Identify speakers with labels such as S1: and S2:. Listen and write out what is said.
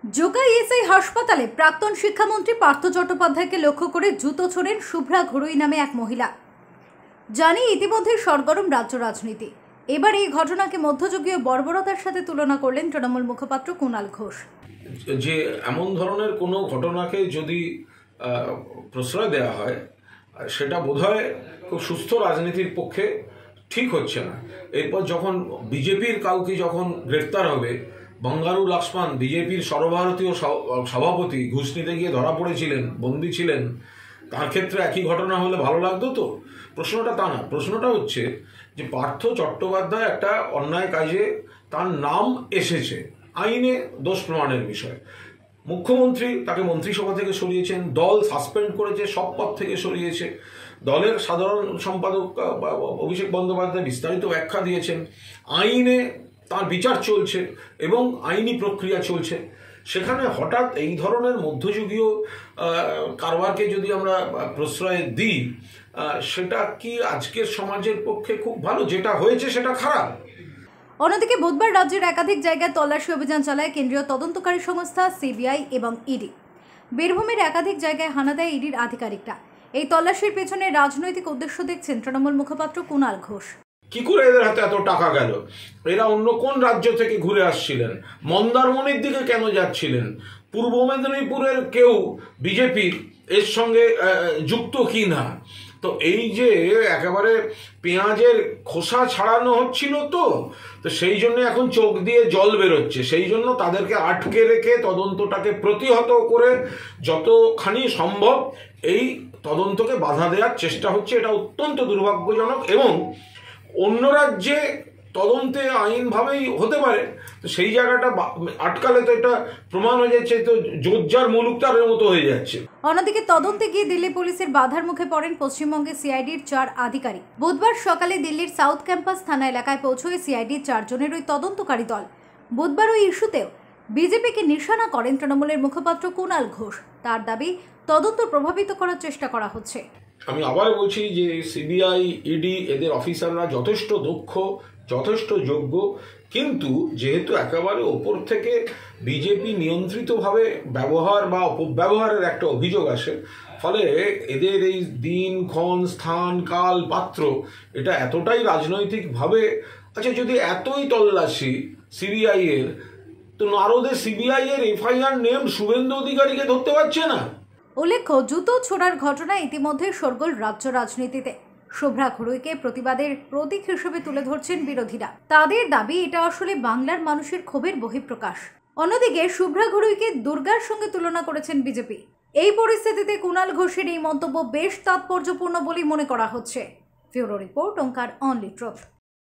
S1: জোকাইএসআই হাসপাতালে প্রাক্তন শিক্ষামন্ত্রী পার্থ চট্টোপাধ্যায়কে লক্ষ্য করে জুতো ছোড়েন শুভ্রা ঘড়ুই নামে এক মহিলা। জানি ইতিমধ্যে সরগরম রাজ্য রাজনীতি। এবার এই ঘটনাকে মধ্যযুগীয় বর্বরতার সাথে তুলনা করলেন তৃণমূল মুখপাত্র কুণাল ঘোষ।
S2: যে এমন ধরনের কোনো ঘটনাকে যদি প্রশ্রয় দেওয়া হয় সেটা বোধহয় খুব সুস্থ রাজনীতির পক্ষে ঠিক হচ্ছে না। এরপর যখন বিজেপির কাউকে যখন গ্রেফতার হবে, বঙ্গারু লক্ষ্মণ বিজেপির সর্বভারতীয় সভাপতি ঘুষ নিতে গিয়ে ধরা পড়েছিলেন, বন্দী ছিলেন, তার ক্ষেত্রে একই ঘটনা হলে ভালো লাগতো তো? প্রশ্নটা তা না। প্রশ্নটা হচ্ছে যে পার্থ চট্টোপাধ্যায় একটা অন্যায় কাজে তার নাম এসেছে, আইনে দোষ প্রমাণের বিষয়। মুখ্যমন্ত্রী তাকে মন্ত্রিসভা থেকে সরিয়েছেন, দল সাসপেন্ড করেছে, সব পদ থেকে সরিয়েছে। দলের সাধারণ সম্পাদক অভিষেক বন্দ্যোপাধ্যায় বিস্তারিত ব্যাখ্যা দিয়েছেন। আইনে তার বিচার চলছে এবং আইনি প্রক্রিয়া চলছে। সেখানে হঠাৎ এই ধরনের মধ্যযুগীয় কারবারকে যদি আমরা প্রশ্রয় দিই, সেটা কি আজকের সমাজের পক্ষে খুব ভালো? যেটা হয়েছে সেটা খারাপ।
S1: অন্যদিকে বুধবার রাজ্যের একাধিক জায়গায় তল্লাশি অভিযান চালায় কেন্দ্রীয় তদন্তকারী সংস্থা সিবিআই এবং ইডি। বীরভূমের একাধিক জায়গায় হানা দেয় ইডির আধিকারিকরা। এই তল্লাশির পেছনে রাজনৈতিক উদ্দেশ্য দেখছেন তৃণমূল মুখপাত্র কুণাল ঘোষ।
S2: কি করে এদের হাতে এত টাকা গেল? এরা অন্য কোন রাজ্য থেকে ঘুরে আসছিলেন? মন্দারমণির দিকে কেন যাচ্ছিলেন? পূর্ব মেদিনীপুরের কেউ বিজেপির এর সঙ্গে যুক্ত কি না? তো এই যে একেবারে পেঁয়াজের খোসা ছাড়ানো হচ্ছিল, তো সেই জন্য এখন চোখ দিয়ে জল বেরোচ্ছে। সেই জন্য তাদেরকে আটকে রেখে তদন্তটাকে প্রতিহত করে যতখানি সম্ভব এই তদন্তকে বাধা দেওয়ার চেষ্টা হচ্ছে। এটা অত্যন্ত দুর্ভাগ্যজনক এবং অন্য রাজ্যে তদন্তে আইনভাবেই হতে পারে, তো সেই জায়গাটা আটকালে তো এটা প্রমাণ হয়ে যাচ্ছে, তো জোজ্জার মুলুকতারের মতো হয়ে যাচ্ছে।
S1: অন্যদিকে তদন্তে গিয়ে দিল্লি পুলিশের বাধার মুখে পড়েন পশ্চিমবঙ্গের সিআইডির 4 আধিকারিক। বুধবার সকালে দিল্লির সাউথ ক্যাম্পাস থানা এলাকায় পৌঁছয় সিআইডির 4 জনের ওই তদন্তকারী দল। বুধবার ওই ইস্যুতেও বিজেপিকে নিশানা করেন তৃণমূলের মুখপাত্র কুণাল ঘোষ। তার দাবি, তদন্ত প্রভাবিত করার চেষ্টা করা হচ্ছে।
S2: আমি আবার বলছি যে সিবিআই, ইডি এদের অফিসাররা যথেষ্ট দক্ষ, যথেষ্ট যোগ্য, কিন্তু যেহেতু একেবারে ওপর থেকে বিজেপি নিয়ন্ত্রিতভাবে ব্যবহার বা অপব্যবহারের একটা অভিযোগ আসে, ফলে এদের এই দিনক্ষণ, স্থান, কাল, পাত্র এটা এতটাই রাজনৈতিকভাবে। আচ্ছা, যদি এতই তল্লাশি সিবিআই এর, তো নারদে সিবিআই এর এফআইআর নেম শুভেন্দু অধিকারীকে ধরতে পারছে না।
S1: উল্লেখ্য, জুতো ছোড়ার ঘটনা ইতিমধ্যে শোরগোল রাজ্য রাজনীতিতে। শুভ্রা ঘড়ুইকে প্রতিবাদের প্রতীক হিসেবে তুলে ধরছেন বিরোধীরা। তাদের দাবি, এটা আসলে বাংলার মানুষের ক্ষোভের বহিঃপ্রকাশ। অন্যদিকে শুভ্রা ঘড়ুইকে দুর্গার সঙ্গে তুলনা করেছেন বিজেপি। এই পরিস্থিতিতে কুণাল ঘোষের এই মন্তব্য বেশ তাৎপর্যপূর্ণ বলেই মনে করা হচ্ছে। Bureau report, Omkar only truth.